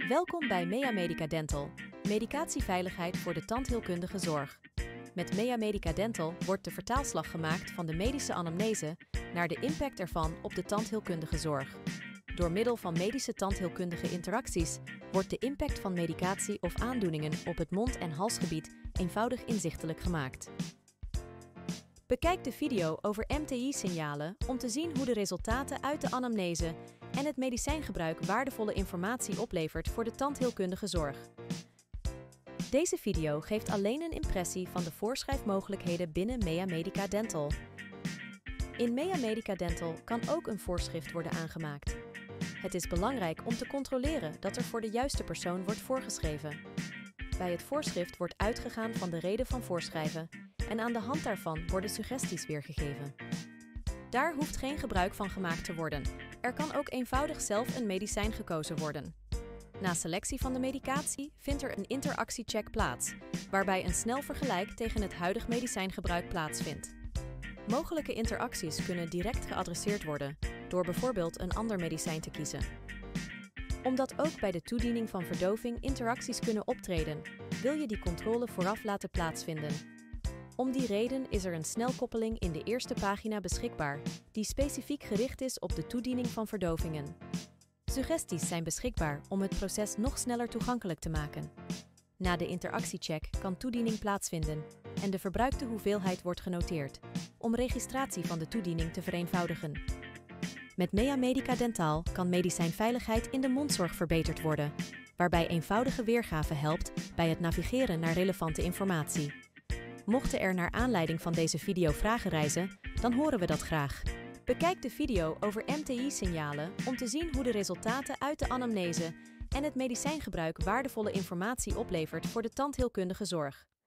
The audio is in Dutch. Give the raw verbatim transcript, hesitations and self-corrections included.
Welkom bij Mea Medica Dental, medicatieveiligheid voor de tandheelkundige zorg. Met Mea Medica Dental wordt de vertaalslag gemaakt van de medische anamnese naar de impact ervan op de tandheelkundige zorg. Door middel van medische tandheelkundige interacties wordt de impact van medicatie of aandoeningen op het mond- en halsgebied eenvoudig inzichtelijk gemaakt. Bekijk de video over M T I-signalen om te zien hoe de resultaten uit de anamnese en het medicijngebruik waardevolle informatie oplevert voor de tandheelkundige zorg. Deze video geeft alleen een impressie van de voorschrijfmogelijkheden binnen Mea Medica Dental. In Mea Medica Dental kan ook een voorschrift worden aangemaakt. Het is belangrijk om te controleren dat er voor de juiste persoon wordt voorgeschreven. Bij het voorschrift wordt uitgegaan van de reden van voorschrijven en aan de hand daarvan worden suggesties weergegeven. Daar hoeft geen gebruik van gemaakt te worden. Er kan ook eenvoudig zelf een medicijn gekozen worden. Na selectie van de medicatie vindt er een interactiecheck plaats, waarbij een snel vergelijk tegen het huidig medicijngebruik plaatsvindt. Mogelijke interacties kunnen direct geadresseerd worden, door bijvoorbeeld een ander medicijn te kiezen. Omdat ook bij de toediening van verdoving interacties kunnen optreden, wil je die controle vooraf laten plaatsvinden. Om die reden is er een snelkoppeling in de eerste pagina beschikbaar, die specifiek gericht is op de toediening van verdovingen. Suggesties zijn beschikbaar om het proces nog sneller toegankelijk te maken. Na de interactiecheck kan toediening plaatsvinden en de verbruikte hoeveelheid wordt genoteerd, om registratie van de toediening te vereenvoudigen. Met Mea Medica Dental kan medicijnveiligheid in de mondzorg verbeterd worden, waarbij eenvoudige weergave helpt bij het navigeren naar relevante informatie. Mochten er naar aanleiding van deze video vragen rijzen, dan horen we dat graag. Bekijk de video over M T I-signalen om te zien hoe de resultaten uit de anamnese en het medicijngebruik waardevolle informatie oplevert voor de tandheelkundige zorg.